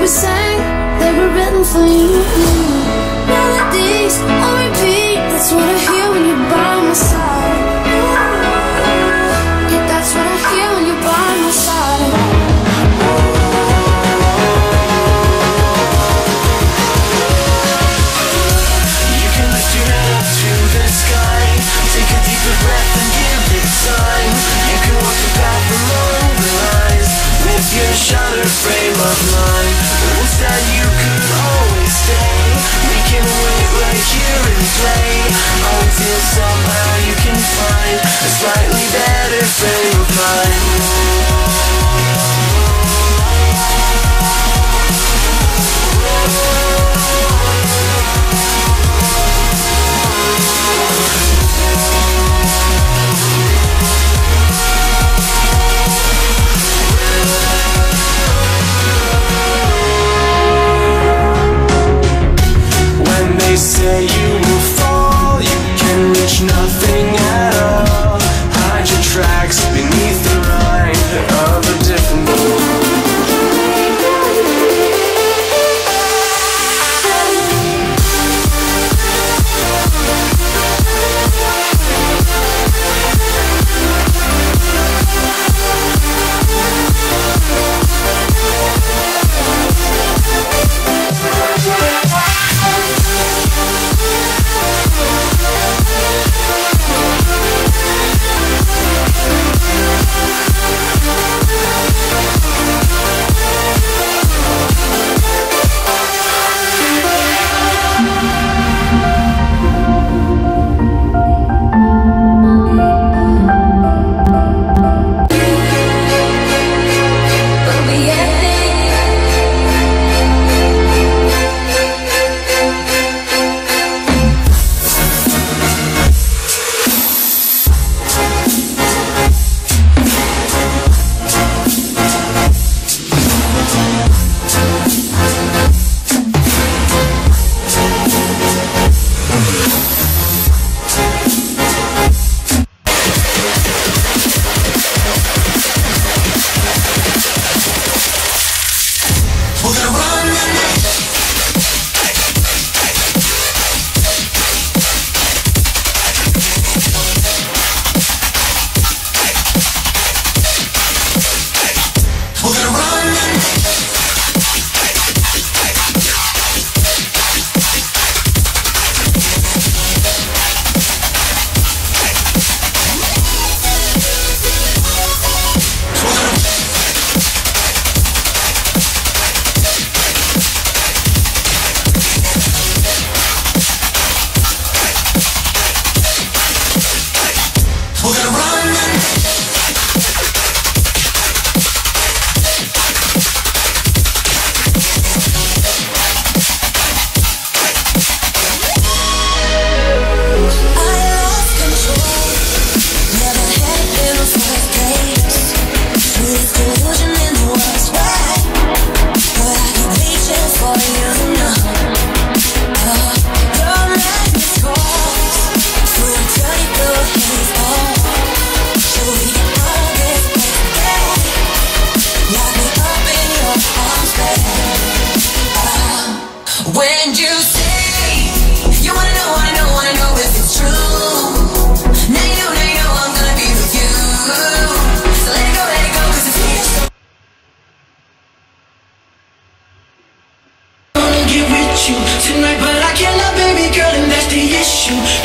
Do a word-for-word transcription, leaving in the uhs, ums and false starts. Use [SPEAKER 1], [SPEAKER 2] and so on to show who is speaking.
[SPEAKER 1] we sang, they were written for you. Melodies on repeat, that's what I hear when you're by my side. Yeah, that's what I hear when you're by my side.
[SPEAKER 2] You can lift your head up to the sky, take a deeper breath and give it time. You can walk the path along the lines with your shattered frame of mind. But instead you could always stay. We can wait right here and play until somehow you can find a slightly better frame of mind. They say you will fall, you can reach nothing at all. Hide your tracks beneath the rind of a different world.
[SPEAKER 3] When you say you wanna know, wanna know, wanna know if it's true. Now you know, now you know I'm gonna be with you. So let it go, let it go, cause it's here. I wanna get with you tonight, but I cannot, baby girl, and that's the issue.